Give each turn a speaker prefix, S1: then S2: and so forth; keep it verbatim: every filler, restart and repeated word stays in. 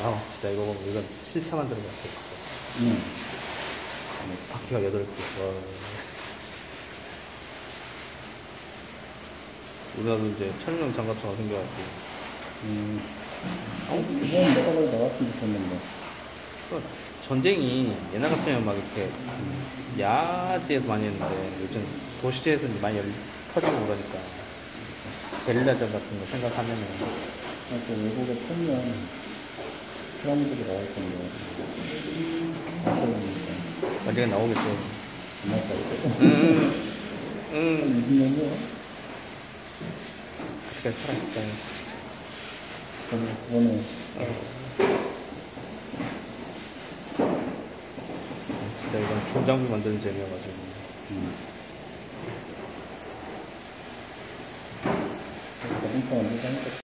S1: 아, 진짜 이거 보면 이건 실차 만드는 것 같아.
S2: 응.
S1: 바퀴가 여덟 개. 와. 우리나라도 이제 천연형 장갑차가 생겨가지고.
S2: 음. 어, 그건 내가 왜 나갔으면 좋겠는데.
S1: 그러니까 전쟁이 옛날 같으면 막 이렇게 야지에서 많이 했는데 요즘 도시지에서 많이 열, 터지고 그러니까 게릴라전 같은 거 생각하면은
S2: 아, 또 외국에 풀면 사람들이 나올 건데. 어쩌니까.
S1: 언젠가 나오겠죠.
S2: 정말 잘했어.
S1: 응,
S2: 한
S1: 응.
S2: 이십 년이요?
S1: 그렇게 살았을까요?
S2: 저는 그거는
S1: 진짜 이건 중장비 만드는 재미여가지고.
S2: 음. 자동차 만들자니까